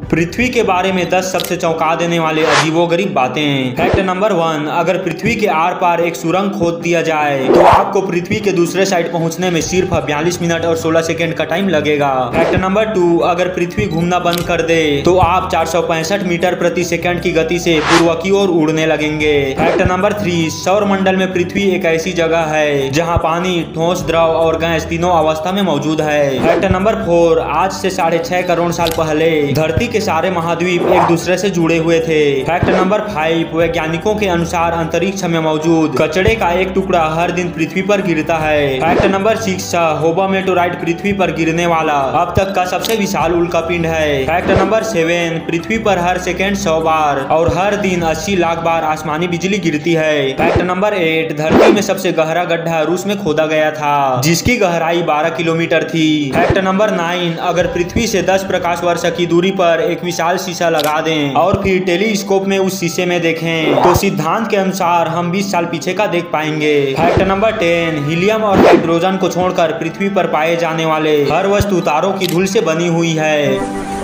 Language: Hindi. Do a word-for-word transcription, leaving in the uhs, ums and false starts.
पृथ्वी के बारे में दस सबसे चौंका देने वाले अजीबोगरीब बातें। फैक्ट नंबर वन, अगर पृथ्वी के आर पार एक सुरंग खोद दिया जाए तो आपको पृथ्वी के दूसरे साइड पहुंचने में सिर्फ बयालीस मिनट और सोलह सेकंड का टाइम लगेगा। फैक्ट नंबर टू, अगर पृथ्वी घूमना बंद कर दे तो आप चार सौ पैंसठ मीटर प्रति सेकंड की गति से पूर्व की ओर उड़ने लगेंगे। फैक्ट नंबर थ्री, सौर मंडल में पृथ्वी एक ऐसी जगह है जहाँ पानी, ठोस, द्रव और गैस तीनों अवस्था में मौजूद है। फैक्ट नंबर फोर, आज से साढ़े छह करोड़ साल पहले धरती के सारे महाद्वीप एक दूसरे से जुड़े हुए थे। फैक्ट नंबर फाइव, वैज्ञानिकों के अनुसार अंतरिक्ष में मौजूद कचड़े का एक टुकड़ा हर दिन पृथ्वी पर गिरता है। फैक्ट नंबर सिक्स, होबा मेटोराइट पृथ्वी पर गिरने वाला अब तक का सबसे विशाल उल्कापिंड है। फैक्ट नंबर सेवन, पृथ्वी पर हर सेकेंड सौ बार और हर दिन अस्सी लाख बार आसमानी बिजली गिरती है। फैक्ट नंबर एट, धरती में सबसे गहरा गड्ढा रूस में खोदा गया था जिसकी गहराई बारह किलोमीटर थी। फैक्ट नंबर नाइन, अगर पृथ्वी से दस प्रकाश वर्ष की दूरी पर एक विशाल शीशा लगा दें और फिर टेलीस्कोप में उस शीशे में देखें तो सिद्धांत के अनुसार हम बीस साल पीछे का देख पाएंगे। फैक्ट नंबर टेन, हीलियम और हाइड्रोजन को छोड़कर पृथ्वी पर पाए जाने वाले हर वस्तु तारों की धूल से बनी हुई है।